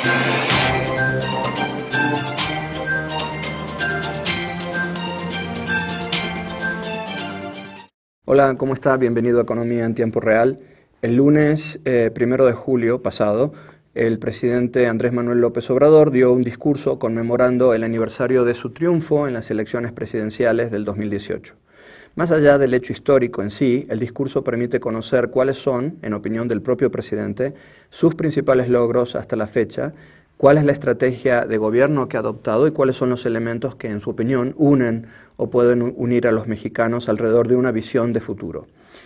Hola, ¿cómo está? Bienvenido a Economía en Tiempo Real. El lunes 1 de julio pasado, el presidente Andrés Manuel López Obrador dio un discurso conmemorando el aniversario de su triunfo en las elecciones presidenciales del 2018. Más allá del hecho histórico en sí, el discurso permite conocer cuáles son, en opinión del propio presidente, sus principales logros hasta la fecha, cuál es la estrategia de gobierno que ha adoptado y cuáles son los elementos que, en su opinión, unen o pueden unir a los mexicanos alrededor de una visión de futuro.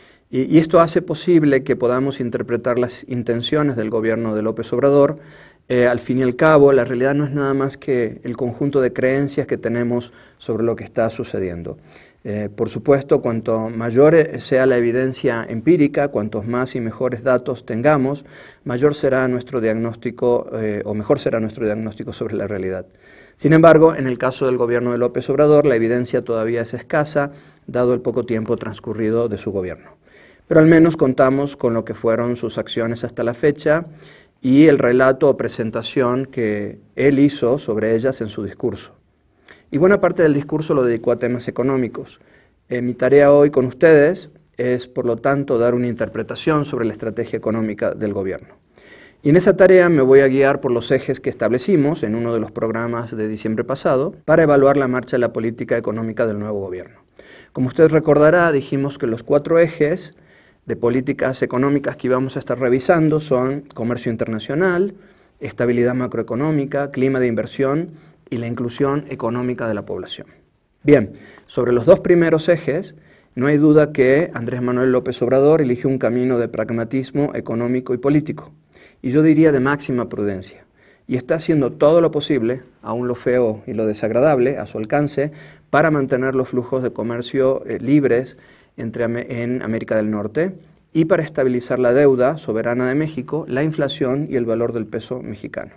Y esto hace posible que podamos interpretar las intenciones del gobierno de López Obrador. Al fin y al cabo, la realidad no es nada más que el conjunto de creencias que tenemos sobre lo que está sucediendo. Por supuesto, cuanto mayor sea la evidencia empírica, cuantos más y mejores datos tengamos, mayor será nuestro diagnóstico o mejor será nuestro diagnóstico sobre la realidad. Sin embargo, en el caso del gobierno de López Obrador, la evidencia todavía es escasa, dado el poco tiempo transcurrido de su gobierno. Pero al menos contamos con lo que fueron sus acciones hasta la fecha y el relato o presentación que él hizo sobre ellas en su discurso. Y buena parte del discurso lo dedicó a temas económicos. Mi tarea hoy con ustedes es, por lo tanto, dar una interpretación sobre la estrategia económica del gobierno. Y en esa tarea me voy a guiar por los ejes que establecimos en uno de los programas de diciembre pasado para evaluar la marcha de la política económica del nuevo gobierno. Como usted recordará, dijimos que los 4 ejes de políticas económicas que íbamos a estar revisando son comercio internacional, estabilidad macroeconómica, clima de inversión y la inclusión económica de la población. Bien, sobre los 2 primeros ejes, no hay duda que Andrés Manuel López Obrador eligió un camino de pragmatismo económico y político, y yo diría de máxima prudencia, y está haciendo todo lo posible, aún lo feo y lo desagradable, a su alcance, para mantener los flujos de comercio libres en América del Norte y para estabilizar la deuda soberana de México, la inflación y el valor del peso mexicano.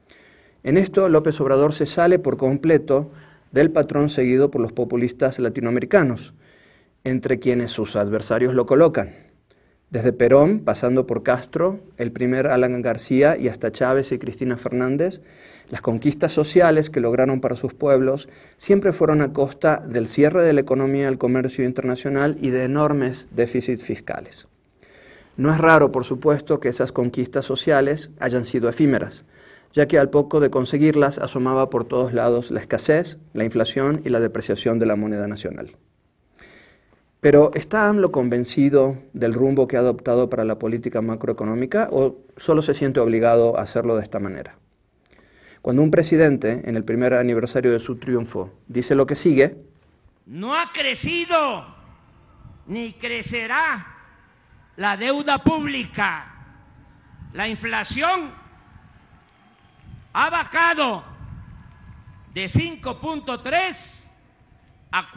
En esto, López Obrador se sale por completo del patrón seguido por los populistas latinoamericanos, entre quienes sus adversarios lo colocan. Desde Perón, pasando por Castro, el primer Alan García y hasta Chávez y Cristina Fernández, las conquistas sociales que lograron para sus pueblos siempre fueron a costa del cierre de la economía al comercio internacional y de enormes déficits fiscales. No es raro, por supuesto, que esas conquistas sociales hayan sido efímeras, ya que al poco de conseguirlas asomaba por todos lados la escasez, la inflación y la depreciación de la moneda nacional. Pero ¿está AMLO convencido del rumbo que ha adoptado para la política macroeconómica o solo se siente obligado a hacerlo de esta manera? Cuando un presidente, en el primer aniversario de su triunfo, dice lo que sigue: no ha crecido ni crecerá la deuda pública. La inflación ha bajado de 5.3 a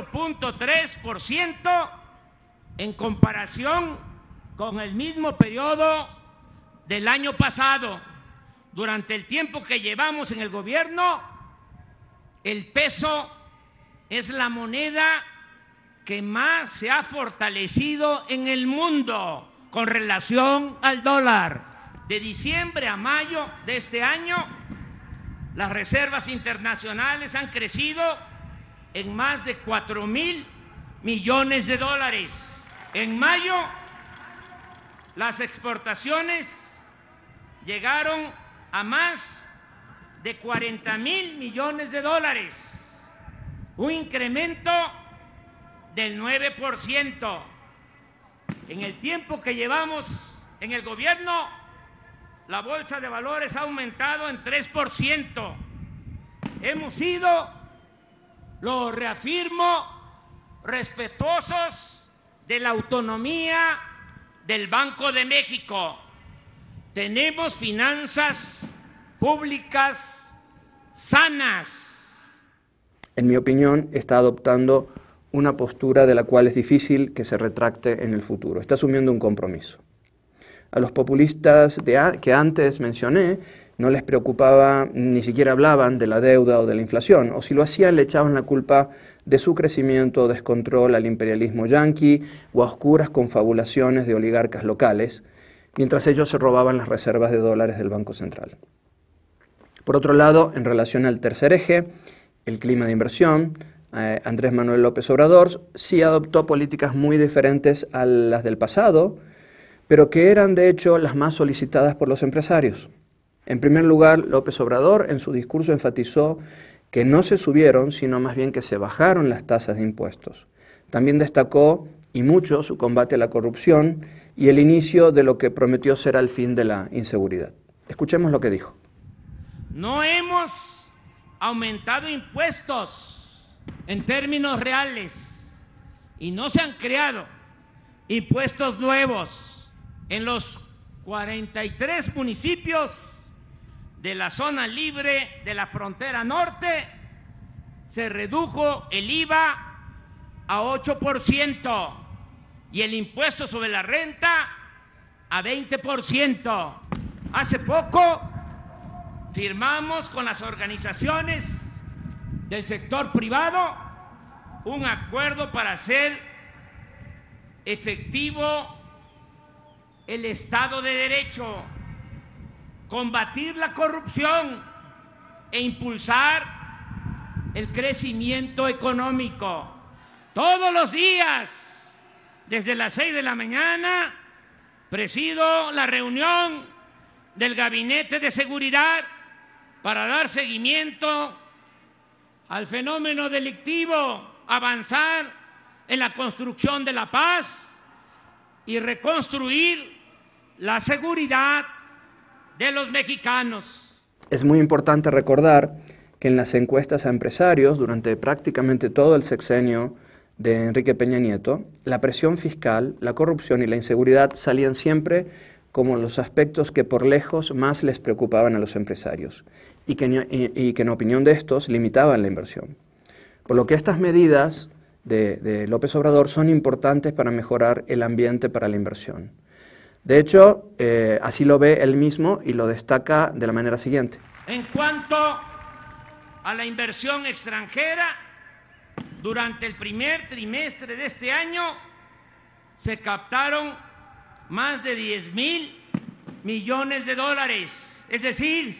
4.3% en comparación con el mismo periodo del año pasado. Durante el tiempo que llevamos en el gobierno, el peso es la moneda que más se ha fortalecido en el mundo con relación al dólar. De diciembre a mayo de este año, las reservas internacionales han crecido en más de 4,000 millones de dólares. En mayo, las exportaciones llegaron a más de 40,000 millones de dólares, un incremento del 9%. En el tiempo que llevamos en el gobierno, la bolsa de valores ha aumentado en 3%. Hemos sido, lo reafirmo, respetuosos de la autonomía del Banco de México. Tenemos finanzas públicas sanas. En mi opinión, está adoptando una postura de la cual es difícil que se retracte en el futuro. Está asumiendo un compromiso. A los populistas que antes mencioné no les preocupaba, ni siquiera hablaban de la deuda o de la inflación, o si lo hacían le echaban la culpa de su crecimiento o descontrol al imperialismo yanqui o a oscuras confabulaciones de oligarcas locales, mientras ellos se robaban las reservas de dólares del Banco Central. Por otro lado, en relación al tercer eje, el clima de inversión, Andrés Manuel López Obrador sí adoptó políticas muy diferentes a las del pasado, pero que eran de hecho las más solicitadas por los empresarios. En primer lugar, López Obrador en su discurso enfatizó que no se subieron, sino más bien que se bajaron las tasas de impuestos. También destacó, y mucho, su combate a la corrupción y el inicio de lo que prometió ser el fin de la inseguridad. Escuchemos lo que dijo. No hemos aumentado impuestos en términos reales y no se han creado impuestos nuevos en los 43 municipios de la zona libre de la frontera norte. Se redujo el IVA a 8% y el impuesto sobre la renta a 20%. Hace poco firmamos con las organizaciones del sector privado un acuerdo para hacer efectivo el Estado de Derecho, combatir la corrupción e impulsar el crecimiento económico. Todos los días, desde las 6 de la mañana, presido la reunión del Gabinete de Seguridad para dar seguimiento al fenómeno delictivo, avanzar en la construcción de la paz y reconstruir la seguridad de los mexicanos. Es muy importante recordar que en las encuestas a empresarios durante prácticamente todo el sexenio de Enrique Peña Nieto, la presión fiscal, la corrupción y la inseguridad salían siempre como los aspectos que por lejos más les preocupaban a los empresarios y que en opinión de estos limitaban la inversión. Por lo que estas medidas de López Obrador son importantes para mejorar el ambiente para la inversión. De hecho, así lo ve él mismo y lo destaca de la manera siguiente. En cuanto a la inversión extranjera, durante el primer trimestre de este año se captaron más de 10,000 millones de dólares, es decir,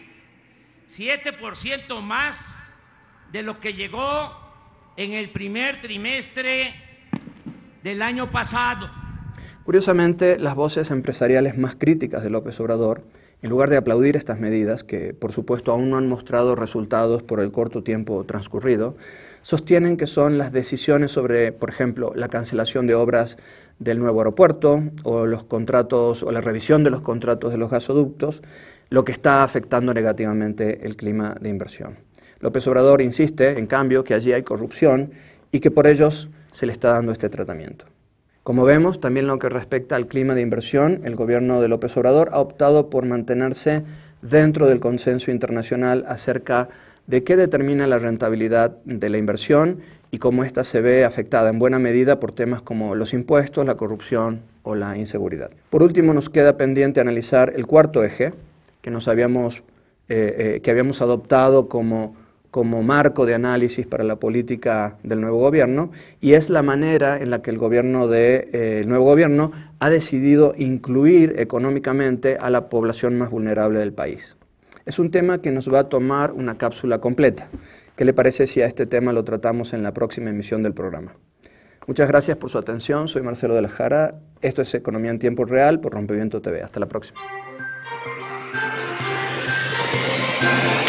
7% más de lo que llegó en el primer trimestre del año pasado. Curiosamente, las voces empresariales más críticas de López Obrador, en lugar de aplaudir estas medidas, que por supuesto aún no han mostrado resultados por el corto tiempo transcurrido, sostienen que son las decisiones sobre, por ejemplo, la cancelación de obras del nuevo aeropuerto o los contratos o la revisión de los contratos de los gasoductos, lo que está afectando negativamente el clima de inversión. López Obrador insiste, en cambio, que allí hay corrupción y que por ellos se le está dando este tratamiento. Como vemos, también en lo que respecta al clima de inversión, el gobierno de López Obrador ha optado por mantenerse dentro del consenso internacional acerca de qué determina la rentabilidad de la inversión y cómo ésta se ve afectada en buena medida por temas como los impuestos, la corrupción o la inseguridad. Por último, nos queda pendiente analizar el cuarto eje que habíamos adoptado como marco de análisis para la política del nuevo gobierno, y es la manera en la que el nuevo gobierno ha decidido incluir económicamente a la población más vulnerable del país. Es un tema que nos va a tomar una cápsula completa. ¿Qué le parece si a este tema lo tratamos en la próxima emisión del programa? Muchas gracias por su atención. Soy Marcelo de la Jara. Esto es Economía en Tiempo Real por Rompeviento TV. Hasta la próxima.